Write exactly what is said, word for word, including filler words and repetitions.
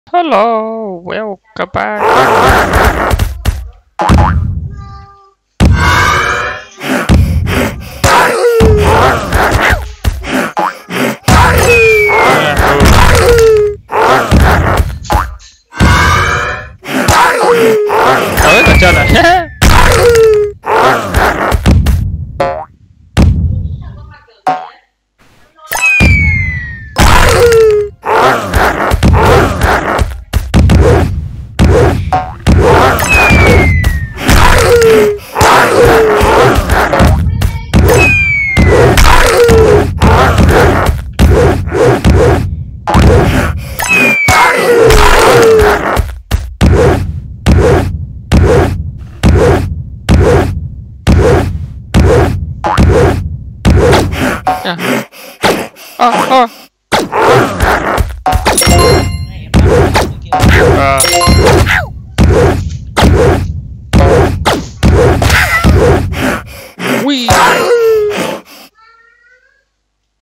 Hello, welcome back. Ôi, ở trên này. À. À, à. À. Ui.